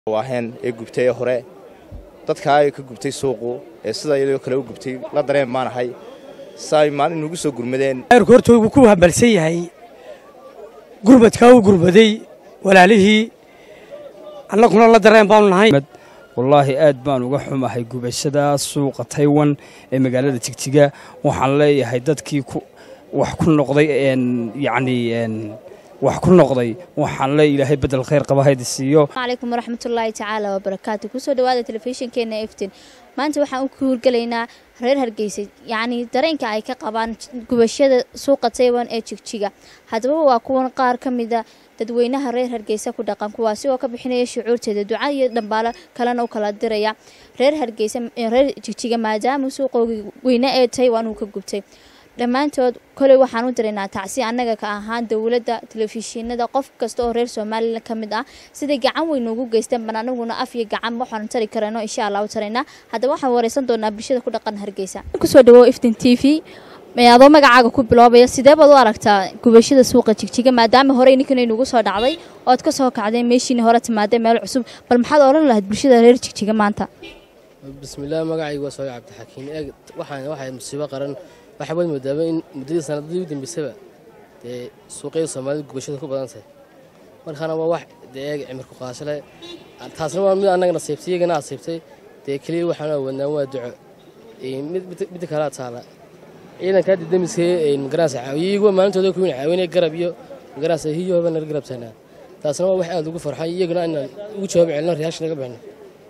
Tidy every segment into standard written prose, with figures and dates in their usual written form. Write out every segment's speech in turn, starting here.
waahen ee gubtay hore dadka ay ka gubtay suuqu ee sida iyadoo kale u gubtay la dareen maanahay saay maalin ugu soo gurmadeen hortoodu ku hambalsan yahay gurmadka uu gurmaday walaalihii annaguna la dareen baan nahay wallaahi aad baan uga xumahay gubashada suuqa Taiwan ee magaalada Jigjiga waxaan leeyahay dadkii wax ku noqday wax ku noqday waxaan leeyahay ilaahay bedel khayr qaba haydiisiyo. Alaykum warahmatullaahi ta'ala wa barakaatuh. Ku soo dhawaada telefishinkeena Iftiin. Maanta waxaan ku hurgalaynaa reer Hargeysa dareenka ay ka qabaan gubashada suuqa Taiwan ee Jigjiga. Hadaba waa kuwan qaar kamid ah dadweynaha reer Hargeysa ku dhaqan kuwaasi oo ka bixinaya shucuurteeda duca iyo dhambaala kalena u kala diraya reer Hargeysa reer Jigjiga maadaama suuqa weyna ee Taiwan uu ka gubtay. Dhammaantood kale waxaan u direynaa tacsi annaga ka ahaan dawladda telefishinada qof kasta oo reer Soomaaliland kamid ah sida gacan weyn ugu geystaan bananaguna af iyo gacan waxaan tari karano insha Allah u tareena hadaba waxaan wareysan doonaa bulshada ku dhaqan Hargeysa ku soo dhawo Iftiin TV mayado magacaaga ku bilaabaya sidee baad u aragtaa gubashada suuqa Jigjiga maadaama hore ninkan ugu soo dhacday oo aad ka soo kacday meeshii hore timaade meel cusub bal maxaad oran lahayd bulshada reer Jigjiga maanta bismillaah magacaygu waa Sooyib Cabdixakiin waxaan musiibo qaran waxaan moodaba in muddo sanadii u dambeysay suuqyada Soomaaliyeed gubashada ku badan tahay markaana waa wax cimirku qaasale taasna waa mid annaga nasiibtiyagana nasiibtay kaliya waxaan wadnaa waa duco mid kala taala ciidanka didamisay magaraas caawiyiga maalintooda ku caawinay garab iyo magaraas hiyo baan garab sanaa taasna waa wax aad ugu farxay iyaguna in ugu jawaab celin reaction laga bixin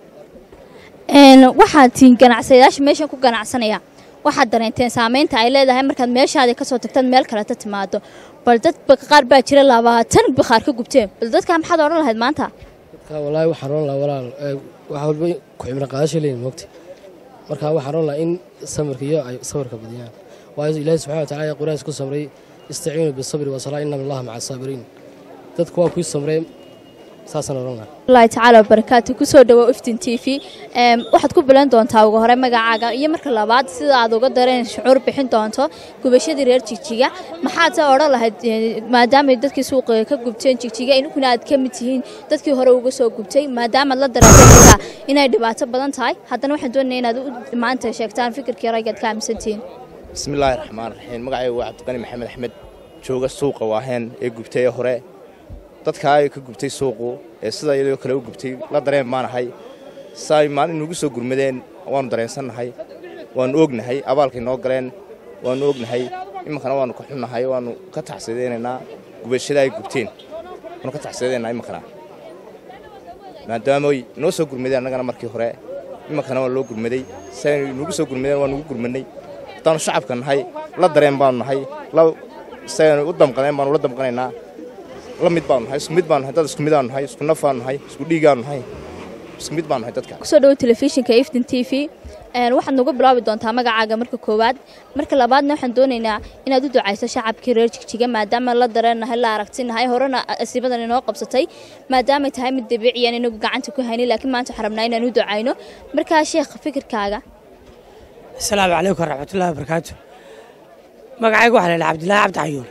waxaad tiin ganacsadayaasha meesha ku ganacsanaya waxaad dareenteen saameynta ay leedahay markaad meeshaada ka soo tagtad meel kale ta timaado bal dad qaar baa jira 20 baqaar ka gubteen bal dadka maxaad oran lahayd maanta dadka wallahi waxaan oran lahaa walaal waxa walba ku cimro qaadasho leeyahay moogtay marka waxaan oran lahaa in samirka iyo ay samirka badiyaan waayo ilaahay subhanahu wa ta'ala quraanka ku samray istaciinu bis sabri wa salaa inna allaha ma'a sabirin dadku waa ku samray saasan oran lahaa Allah ta'ala barakaatu ku soo dhawo Iftiin TV waxaad ku bilan doontaa ugu hore magacaaga iyo marka labaad sida aad uga dareen shucuur bixin doonto gubashadii reer Jigjiga maxaad oran lahayd maadaama dadkii suuqa ka gubteen Jigjiga inuu aad ka mid yihiin dadkii hore uga soo gubtay maadaama la dareentay inay dhibaato badan tahay haddana waxaan doonayaa inaad maanta sheegtaan fikirkii rayid ka aaminsantiin bismillaahir rahmaanir rahiim magacaygu waa Cabdiqani Maxamed Axmed jooga suuqa waahen ee gubtay hore dadka ay ka gubtay suuqu ee sida iyadoo kale u gubtay la dareen maanahay saay maalin ugu soo gurmadeen waan dareensanahay waan ognahay abaalkii noo galeen waan ognahay imankana waan ku xunnahay waan ka taxsideynaa gubashada ay gubteen waan ka taxsideynaa imankana maadaama ay noo soo gurmadeen annagana markii hore imankana waan loo gurmaday saay ugu soo gurmadeen waan ugu gurmadnay taan shacabka nahay la dareen baan nahay la saay u damqaneen baan ula damqanaynaa la mid baan nahay isku mid baan nahay dad isku mid aan nahay isku naf aan nahay isku dhiig aan nahay isku mid baan nahay dadka ku soo dhawo telefishinka Iftiin TV waxaad nagu bilaabi doontaa magacaaga marka koowaad marka labaadna waxaan doonaynaa inaad u ducayso shacabkii reer Jigjiga maadaama la dareenahay la aragtinahay horena asiibadan inoo qabsatay maadaama ay tahay mid dabiici ah inuu gacanta ku haynay laakiin maanta xarabnaa inaan u ducayno marka sheekh fikirkaaga Assalaamu alaykum warahmatullaahi wabarakaatuh magacaygu waxa la Cabdilaahi Cabdi Cayuun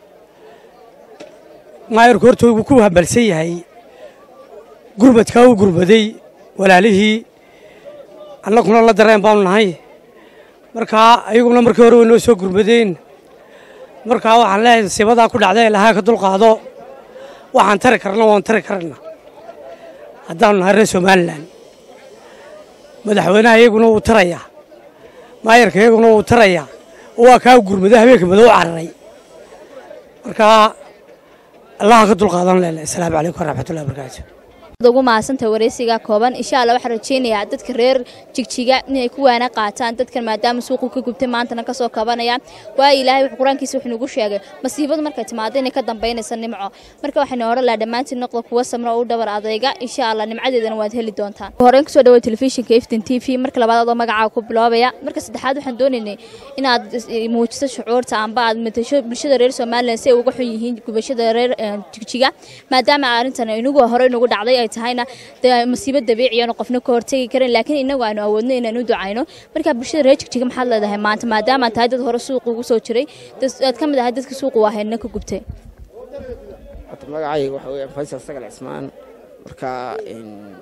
hortoodu ku hambalsan yahay gurmadka uu gurmaday walaalihii annaguna la dareen baan nahay marka ayaguna markii hore way soo gurmadeen marka waxaan leeyahay sibada ku dhacday ilaahay ka dulqaado waxaan tari karna waan tari karna haddaan nahay reer Soomaaliland madaxweynaha ayaguna uu taraya maayarka ayaguna uu taraya waa ka gurmaday habeenka madow cararay marka الله قد القادم لا السلام عليكم ورحمة الله وبركاته ugu maasanta wareysiga kooban insha Allah waxaan rajeynayaa dadka reer Jigjiga inay ku waana qaataan dadkan maadaama suuqu ka gubtay maanta ka soo kabanayaan waa ilaahay wax quraankiisa wuxuu nagu sheegay masiibada markay timaado inay ka dambeynaysa nimco marka waxaan hore la dhamaantiin noqdo kuwa samro oo dhabar adayga insha Allah nimcadeedana waad heli doontaan horeen ku soo dhawo telefishinka Iftiin TV marka labaad oo magacaaga ku bilaabaya marka saddexaad waxaan doonaynaa inaad muujiso shucuurta amba aad matasho bulshada reer Soomaaliland si ay uga xun yihiin gubashada reer Jigjiga maadaama arintan inagu hore inagu dhacday tahayna masiibad dabiici ah qofna ka hortagi karin laakiin inagu aanu awoodno inaan u ducayno marka bulshada reer Jigjiga maxaad leedahay maanta maadaama tahay dad hore suuq ugu soo jiray dad kamid ah dadka suuq waahayna ka gubtay magacaygu waxa weeye Faysal Sagal Cismaan marka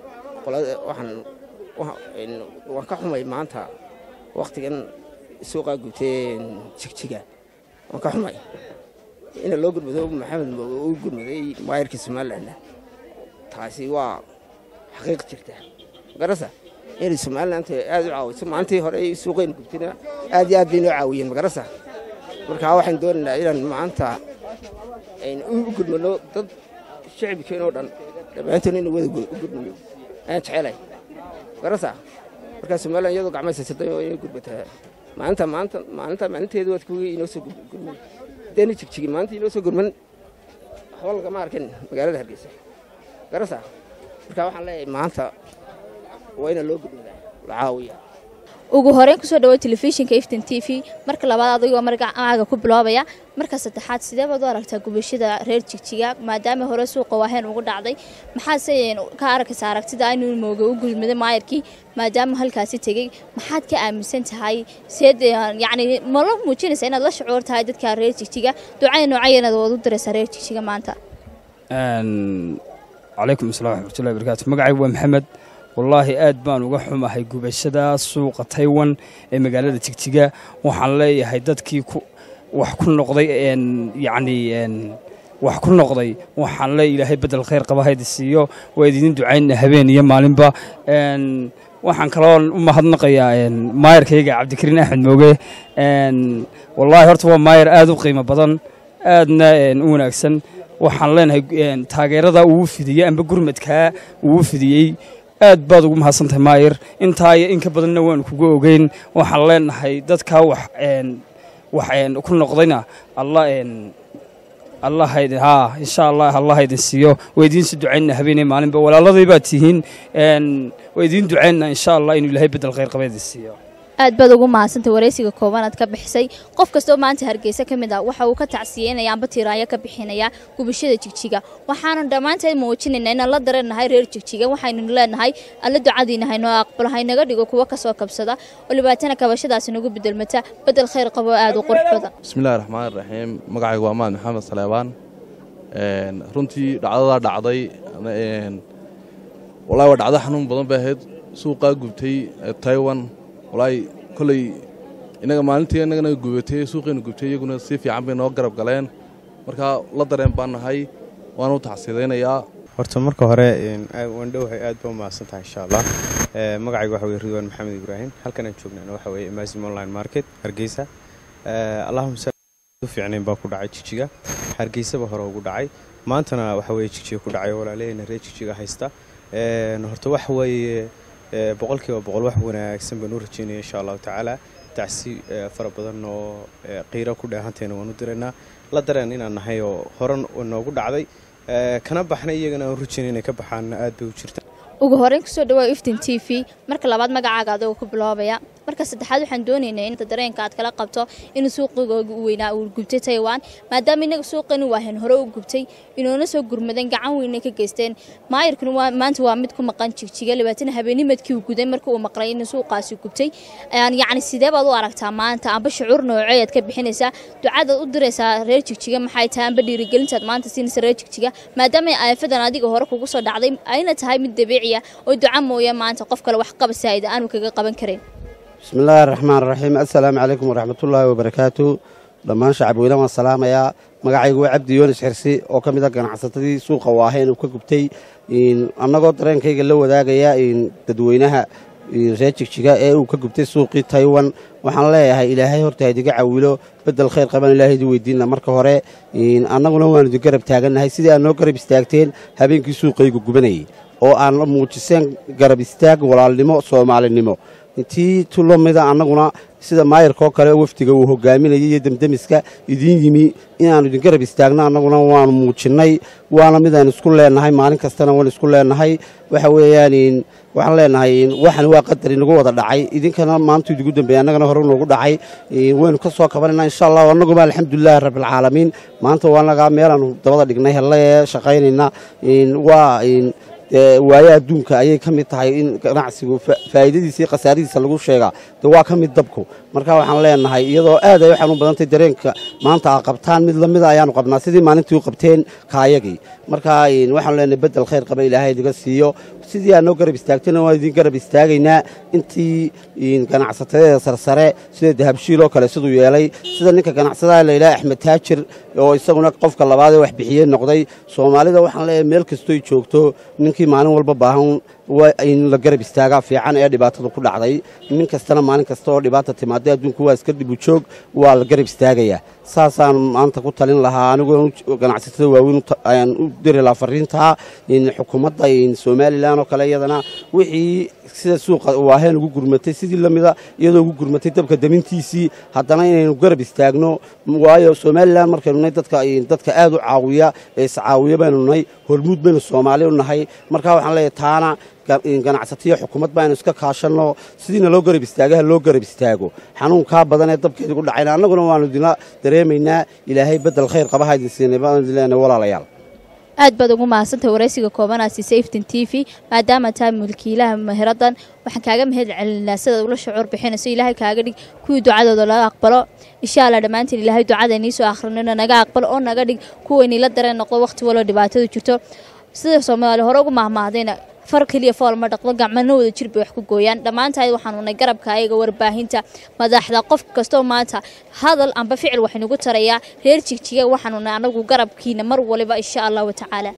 waan ka xumay maanta waqtigan suuqa gubtay jigjiga waan ka xumay in loo gudbado maxamed uu gudmaday maayirka Soomaaliland taasi waa xaqiiq jirta garasa in Soomaaliland aad u caawiso maantii hore suuqeen gubtina aad iyo aad bay noo caawiyeen garasa marka waxaan doonaynaa inaan maanta u gudmano dad shacabkeen oo dhan dhammaantood inuu wada gudmano aan jecelahay garasa marka Soomaaliland iyadoo gacmaysa saday oo inay gudbataa maalinteedu waad kuwii inoo soo gudmay deena jigjigi maanta inoo soo gurman xool kama arkin magaalada Hargeysa garasa marka waxaan leeyahay maanta waa in loo gudbiyaa la caawiya ugu horeen kusoo dhawaad telefishinka Iftin TV marka labaad adigoo magacaaga ku bilaabaya marka saddexaad sidee baad u aragtaa gubashada reer jigjiga maadaama hore suuqa waaheen ugu dhacday maxaa sayeen ka aragtaa aragtida inuu mooga u gudmaday maayirkii maadaama halkaasi tagay maxaad ka aaminsan tahay yani ma la muujinaysa inaad la shucuur tahay dadka reer jigjiga ducada noocyada wada u diraysa reer jigjiga maanta calaykum asalaam wa rahmatullahi wa barakaatuh magacaygu waa maxamed والله aad baan uga xumahay gubashada suuqa Taiwan ee magaalada Jigjiga waxaan leeyahay dadkii wax ku noqday wax ku noqday waxaan leeyahay Ilaahay bedel khayr qaba haydiisiyo way idin ducaynaa habeen iyo maalinba waxaan kaloo u mahadnaqayaa maayirkayga Cabdikariin Axmed Mooge wallahi horta waa maayir aad u qiimo badan aadna u wanaagsan waxaan leenahay taageerada uu fidiyay amba gurmadka uu fidiyay aad baad ugu mahadsantahay maayir intaa iyo in ka badanna waan kugu ogeyn waxaan leenahay dadka wax ku noqdayna Allah haydin insha Allah Allah haydin siiyo weydiin si ducaynaa habeenay maalinba walaaladii baad tihiin weydiin ducaynaa insha Allah inuu Ilaahay bedel khayr qabeedii siiyo aad baad ugu mahadsantahay wareysiga koobanaad ka bixisay qof kasto maanta Hargeysa kamid ah waxa uu ka tacsiyeynaya amba tiiraaya ka bixinaya gubashada jigjiga waxaana dhamaanteed muujinaynaa in la dareenahay reer jigjiga waxaynu leenahay alla ducadiina hayno aqbal haynaga dhigo kuwa ka soo kabsada oo libaatana kabashadaas nagu bedelmata bedel khayr qabo aad u qurux badan bismillaahir rahmaanir rahiim magacaygu waa Maxamed Saleebaan runtii dhacdada dhacday wallahi waa dhacdo xanuun badan baa ahayd suuqa gubtay Taiwan والله كلي إنك مالنتي إنك نجوبتي سوقين جوبتي يكون الصيف عم بينو قرب قلين مركا لا درين بان هاي وانو تحصيلين يا horta marka hore waan dhowhay aad baan mahadsantahay insha Allah magacaygu waxa weey Ridwan Maxamed Ibrahim halkan aan joognaa waxa weey Amazon online market Hargeysa Allahumma salli fiicneen baa ku dhacay Jigjiga Hargeysa ba hore ugu dhacay maantana waxa weey Jigjiga ku dhacay walaaleyna reer Jigjiga haysta horta waxa weey boqolkiiba boqol wax wanaagsan baan u rajeynaa insha Allah taala taasi fara badan oo qiiro ku dhahanteena waan u direynaa la dareen inaan nahay oo horan noogu dhacday kana baxnay iyagana aan rajeynaa inay ka baxaan aad bay u jirtaa ugu horeen ku soo dhawaad Iftin TV marka labaad magacaaga aad ku bilaabaya marka saddexaad waxaan doonaynaa in dareenka aad kala qabto in suuqiga uu weynaa uu gubtay Taiwan maadaama inaga suuqani waahan hore u gubtay inoona soo gurmadan gacan weyn ka geysteen maayirkuna maanta waa mid ku maqan Jigjiga libaatana habeennimadkii uu guday markii uu maqlay in suuqaasi gubtay yani sidee baad u aragtaa maanta amba shucuur nooceed ka bixinaysa ducada u diraysa reer Jigjiga maxay tahay amba dhiirigelinta maanta siinaysa reer Jigjiga maadaama ay aafadan adiga hore kugu soo dhacday ayna tahay mid dabiici oo duca mooya maanta qof kale wax qabsayd aanu kaga qaban karin bismillaahir rahmaanir rahiim assalaamu alaykum wa rahmatullaahi wa barakaatuh dhamaan shacab weynaha waan salaamayaa magacaygu waa Cabdi Yoonis Xirsi oo kamid ah ganacsatadii suuqa waaheen uu ka gubtay annagoo dareenkayga la wadaagaya dadweynaha reer Jigjiga ee uu ka gubtay suuqii Taiwan waxaan leeyahay Ilaahay horta idiga caawilo bedel khayr qaban Ilaahay weydiina marka hore annaguna waan idin garab taaganahay sidii aan noo garab istaagteen habeenkii suuqaygu gubanayay oo aan muujiseen garab istaag walaalnimo Soomaalinimo intii tulomida annaguna sida maayirka kale waftiga uu hogaaminayay iyo damdamiska idin yimi inaan idin garab istaagna annaguna waan muujinay waana mid aan isku leenahay maalin kastana waan isku leenahay waxa weeyaan waxaan leenahay waxan waa qadar inagu wada dhacay idinkana maanta idigu dambeeyay annagana hore noogu dhacay waynu ka soo kabanayna insha Allah annaguna alxamdulillah rabbil caalamiin maanta waan laga meelan dabada dhignay helay shaqaynayna waa waaya adduunka ayay kamid tahay in ganacsigu faa'iidadiisa iyo qasaaridiisa lagu sheega waa kamid dabku marka waxaan leenahay iyadoo aad ay waxaan u badantay dareenka maanta qabtaan mid lamid ah ayaanu qabnaa sidii maalintii u qabteen kaayagii marka waxaan leenahay bedel khayr qaba Ilaahay idiga siiyo sidii aad noo garab istaagtayna waan idin garab istaagaynaa intii ganacsatada sarsare sida dahabshiil oo kale siduu yeelay sida ninka ganacsadaha la yidhaha axmed taajir oo isaguna qofka labaad ee wax bixiyey noqday soomaalida waxaan leeyahay meel kastooy joogto ninkii maalin walba baahan waa in la garab istaagaa fiican ee dhibaatada ku dhacday nin kastana maalin kasta oo dhibaata timaadday adduunku waa iska dib u joog waa la garab istaagayaa saasaan maanta ku talin lahaa anigoo ganacsatada waaweyn ayaan u diri lahaa fariintaa xukuumadda somalilan oo kale iyadana wixii sida suuqa waaheen ugu gurmatay sidii lamida iyadoo ugu gurmatay dabka damintiisii haddana inaynu garab istaagno waayo somalilan markaynu nahay dadka aad u caawiya ee iscaawiya baynu nahay hormuud baynu soomaali u nahay markaa waxaan leeyahay taana ganacsatiyo xukuumad baynu iska kaashanno sidiina loo garab istaagaha loo garab istaago xanuunkaa badan ee dabkeeda ku dhacayna annaguna waanu idinla dareemaynaa ilaahay bedel khayr qabaha idin siinay baan idin leenahay walaalayaal aad baad ugu mahadsantahay waraysiga koobanaad siisay iftin t v maadaama tahay mulkiilaha mahiradan waxaan kaaga mahad celinaa sidaad ula shucuur bixinayso ilaahay kaaga dhig kuwii ducadooda laga aqbalo insha allah dhammaantiin ilaahay ducada inii soo akhrinina naga aqbalo oo naga dhig kuwaynii la dareen noqdo wakhti waloo dhibaatadu jirto sida soomaali hore ugu mahmahdayna far kaliya fool ma dhaqdo gacmana wada jir bay wax ku gooyaan dhammaantahay waxaanu nay garabka ayaga warbaahinta madaxda qof kastoo maanta hadal amba ficil waxaynugu tarayaa reer jigjiga waxaanu nay anagu garabkiina mar waliba insha allahu tacaala